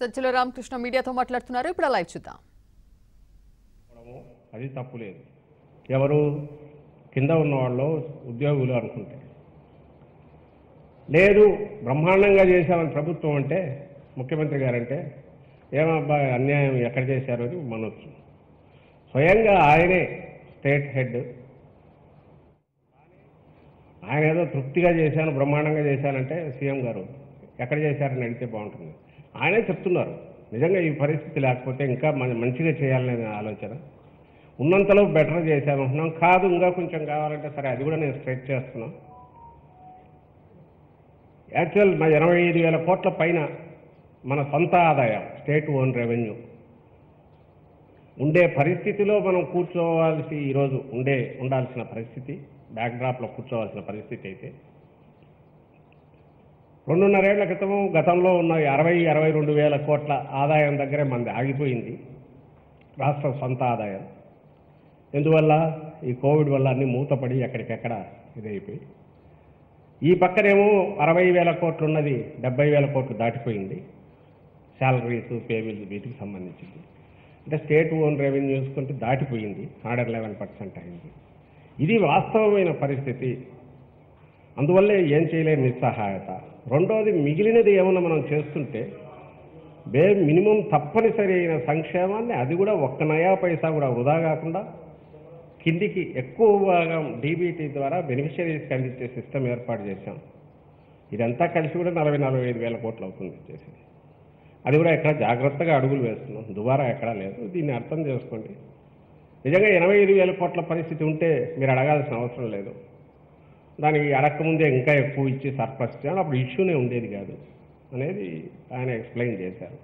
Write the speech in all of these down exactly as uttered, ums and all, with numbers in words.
సజ్జల రామకృష్ణ మీడియాతో మాట్లాడుతున్నారు. ఇప్పుడు లైవ్ చూద్దాం. అది తప్పు లేదు. ఎవరు కింద ఉన్న వాళ్ళు ఉద్యోగులు అనుకుంటే లేదు, బ్రహ్మాండంగా చేశామని ప్రభుత్వం అంటే, ముఖ్యమంత్రి గారంటే ఏమబ్బా అన్యాయం ఎక్కడ చేశారు అని మనొచ్చు. స్వయంగా ఆయనే స్టేట్ హెడ్, ఆయన ఏదో తృప్తిగా చేశాను బ్రహ్మాండంగా చేశానంటే సీఎం గారు ఎక్కడ చేశారని అడిగితే బాగుంటుంది. ఆయనే చెప్తున్నారు నిజంగా ఈ పరిస్థితి లేకపోతే ఇంకా మంచిగా చేయాలనే ఆలోచన, ఉన్నంతలో బెటర్ చేశాను అంటున్నాం. కాదు ఇంకా కొంచెం కావాలంటే సరే అది కూడా నేను స్ట్రెచ్ చేస్తున్నాం. యాక్చువల్ మా ఎనభై ఐదు వేల కోట్ల పైన మన సొంత ఆదాయం స్టేట్ ఓన్ రెవెన్యూ ఉండే పరిస్థితిలో మనం కూర్చోవాల్సి ఈరోజు ఉండే ఉండాల్సిన పరిస్థితి, బ్యాక్డ్రాప్లో కూర్చోవాల్సిన పరిస్థితి అయితే రెండున్నరేళ్ల క్రితం గతంలో ఉన్న అరవై అరవై రెండు వేల కోట్ల ఆదాయం దగ్గరే మనది ఆగిపోయింది రాష్ట్ర సొంత ఆదాయం. ఎందువల్ల? ఈ కోవిడ్ వల్ల అన్ని మూతపడి ఎక్కడికెక్కడ ఇదైపోయి, ఈ పక్కనేమో అరవై వేల కోట్లు ఉన్నది డెబ్బై వేల కోట్లు దాటిపోయింది. శాలరీస్, పేబిల్స్ వీటికి సంబంధించింది. అంటే స్టేట్ ఓన్ రెవెన్యూ చూసుకుంటే దాటిపోయింది, హండ్రెడ్ లెవెన్ పర్సెంట్ అయింది. ఇది వాస్తవమైన పరిస్థితి. అందువల్లే ఏం చేయలేని నిస్సహాయత. రెండోది, మిగిలినది ఏమన్నా మనం చేస్తుంటే బే మినిమం తప్పనిసరి అయిన సంక్షేమాన్ని అది కూడా ఒక్క నయా పైసా కూడా వృధా కాకుండా కిందికి ఎక్కువ భాగం డీబీటీ ద్వారా బెనిఫిషరీస్కి అందించే సిస్టమ్ ఏర్పాటు చేశాం. ఇదంతా కలిసి కూడా నలభై నలభై ఐదు వేల కోట్లు అవుతుంది చేసేది. అది కూడా ఎక్కడ జాగ్రత్తగా అడుగులు వేస్తున్నాం, దుబారా ఎక్కడా లేదు. దీన్ని అర్థం చేసుకోండి. నిజంగా ఎనభై ఐదు వేల కోట్ల పరిస్థితి ఉంటే మీరు అడగాల్సిన అవసరం లేదు. దానికి అడగకముందే ఇంకా ఎక్కువ ఇచ్చి సర్ప్లస్ చేయాలి, అప్పుడు ఇష్యూనే ఉండేది కాదు అనేది ఆయన ఎక్స్ప్లెయిన్ చేశారు.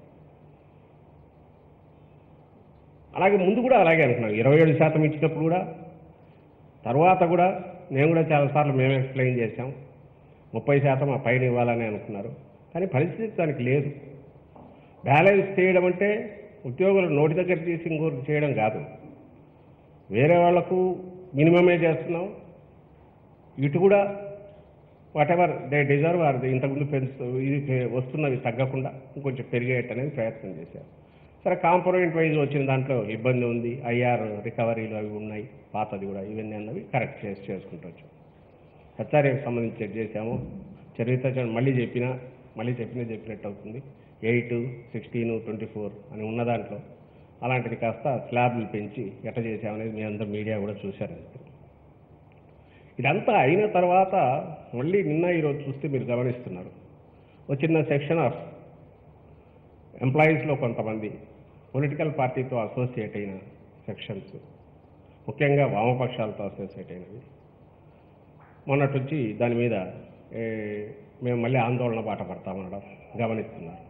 అలాగే ముందు కూడా అలాగే అనుకున్నాం. ఇరవై ఏడు శాతం ఇచ్చినప్పుడు కూడా, తర్వాత కూడా నేను కూడా చాలాసార్లు మేము ఎక్స్ప్లెయిన్ చేశాం. ముప్పై శాతం ఆ పైన ఇవ్వాలని అనుకున్నారు, కానీ పరిస్థితి దానికి లేదు. బ్యాలెన్స్ చేయడం అంటే ఉద్యోగులు నోటి దగ్గర తీసి ఇంకోటి చేయడం కాదు. వేరే వాళ్లకు మినిమమే చేస్తున్నాం, ఇటు కూడా whatever they deserve or ఇంతకుముందు పెంచు ఇది వస్తున్నవి తగ్గకుండా ఇంకొంచెం పెరిగేటనేది ప్రయత్నం చేశారు. సరే, కాంపోనెంట్ వైజ్ వచ్చిన దాంట్లో ఇబ్బంది ఉంది, ఐఆర్ రికవరీలు అవి ఉన్నాయి, పాతది కూడా ఇవన్నీ అన్నవి కరెక్ట్ చేసి చేసుకుంటూ వచ్చాం. హెచ్ఆర్ఏకి సంబంధించి చెక్ చేశాము. చరిత్ర మళ్ళీ చెప్పినా మళ్ళీ చెప్పినా చెప్పినట్టు అవుతుంది. ఎయిట్ సిక్స్టీన్ ట్వంటీ ఫోర్ అని ఉన్న దాంట్లో అలాంటిది కాస్త స్లాబ్లు పెంచి ఎట్ట చేశామనేది మీ అందరూ మీడియా కూడా చూశారు. ఇదంతా అయిన తర్వాత మళ్ళీ నిన్న ఈరోజు చూస్తే మీరు గమనిస్తున్నారు, ఒక చిన్న సెక్షన్ ఆఫ్ ఎంప్లాయీస్లో కొంతమంది పొలిటికల్ పార్టీతో అసోసియేట్ అయిన సెక్షన్స్, ముఖ్యంగా వామపక్షాలతో అసోసియేట్ అయినవి, మొన్నటి నుంచి దాని మీద మేము మళ్ళీ ఆందోళన బాట పడతామనడం గమనిస్తున్నారు.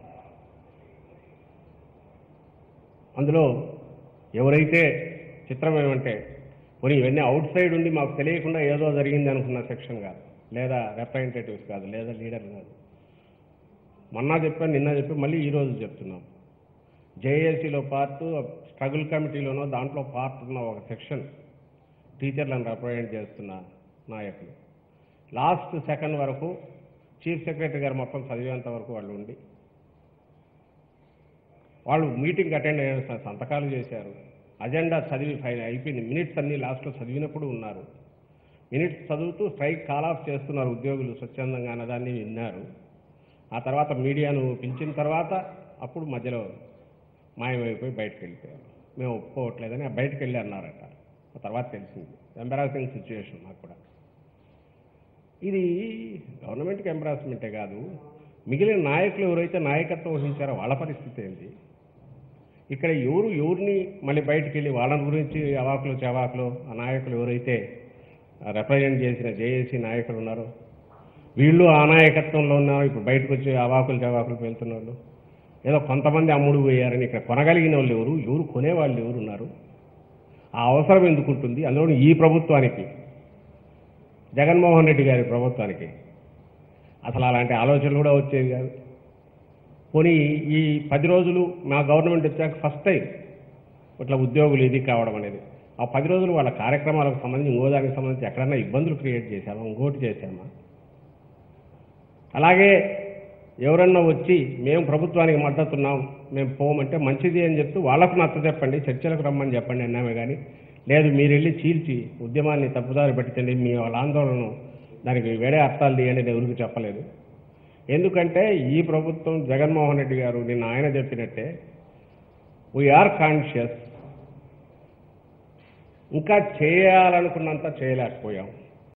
అందులో ఎవరైతే చిత్రం ఏమంటే పోనీ ఇవన్నీ అవుట్ సైడ్ ఉండి మాకు తెలియకుండా ఏదో జరిగింది అనుకున్న సెక్షన్ కాదు, లేదా రిప్రజెంటేటివ్స్ కాదు, లేదా లీడర్ కాదు. మొన్న చెప్పాను, నిన్న చెప్పి మళ్ళీ ఈరోజు చెప్తున్నాం. జేఏసీలో పార్ట్, స్ట్రగుల్ కమిటీలోనో దాంట్లో పార్ట్ ఉన్న ఒక సెక్షన్ టీచర్లను రిప్రజెంట్ చేస్తున్న నాయకులు లాస్ట్ సెకండ్ వరకు చీఫ్ సెక్రటరీ గారు మొత్తం చదివేంత వరకు వాళ్ళు ఉండి వాళ్ళు మీటింగ్ అటెండ్ అయిన సంతకాలు చేశారు. అజెండా చదివి ఫైన్ అయిపోయింది. మినిట్స్ అన్నీ లాస్ట్లో చదివినప్పుడు ఉన్నారు. మినిట్స్ చదువుతూ స్ట్రైక్ కాల్ ఆఫ్ చేస్తున్నారు ఉద్యోగులు స్వచ్ఛందంగా అన్నదాన్ని విన్నారు. ఆ తర్వాత మీడియాను పిలిచిన తర్వాత అప్పుడు మధ్యలో మాయమైపోయి బయటకు వెళ్ళిపోయారు. మేము ఒప్పుకోవట్లేదని బయటకు వెళ్ళి అన్నారట. ఆ తర్వాత తెలిసింది. ఎంబరాసింగ్ సిచ్యువేషన్ నాకు కూడా. ఇది గవర్నమెంట్కి ఎంబరాస్మెంటే కాదు, మిగిలిన నాయకులు ఎవరైతే నాయకత్వం వహించారో వాళ్ళ పరిస్థితి ఏంటి? ఇక్కడ ఎవరు ఎవరిని మళ్ళీ బయటకు వెళ్ళి వాళ్ళ గురించి అవాకులు చవాకులు ఆ నాయకులు ఎవరైతే రిప్రజెంట్ చేసిన జేఏసీ నాయకులు ఉన్నారో వీళ్ళు ఆ నాయకత్వంలో ఉన్నారు. ఇప్పుడు బయటకు వచ్చి అవాకులు చవాకులు వెళ్తున్న వాళ్ళు ఏదో కొంతమంది అమ్ముడు పోయారని, ఇక్కడ కొనగలిగిన వాళ్ళు ఎవరు, ఎవరు కొనేవాళ్ళు ఎవరు ఉన్నారు? ఆ అవసరం ఎందుకుంటుంది? అందులో ఈ ప్రభుత్వానికి, జగన్మోహన్ రెడ్డి గారి ప్రభుత్వానికి అసలు అలాంటి ఆలోచనలు కూడా వచ్చేది కాదు. పోనీ ఈ పది రోజులు మా గవర్నమెంట్ వచ్చాక ఫస్ట్ టైం ఇట్లా ఉద్యోగులు ఇది కావడం అనేది, ఆ పది రోజులు వాళ్ళ కార్యక్రమాలకు సంబంధించి ఇంకోదానికి సంబంధించి ఎక్కడన్నా ఇబ్బందులు క్రియేట్ చేశామా, ఇంకోటి చేశామా? అలాగే ఎవరన్నా వచ్చి మేము ప్రభుత్వానికి మద్దతున్నాం, మేము పోమంటే మంచిది అని చెప్తూ వాళ్ళకు నచ్చ చెప్పండి, చర్చలకు రమ్మని చెప్పండి అన్నామే కానీ లేదు మీరు వెళ్ళి చీల్చి ఉద్యమాన్ని తప్పుదారి పెట్టండి, మీ వాళ్ళ ఆందోళనను దానికి వేరే అర్థాలు తీయండి అని ఎవరికి చెప్పలేదు. ఎందుకంటే ఈ ప్రభుత్వం జగన్మోహన్ రెడ్డి గారు నిన్న ఆయన చెప్పినట్టే వీఆర్ కాన్షియస్, ఇంకా చేయాలనుకున్నంత చేయలేకపోయాం.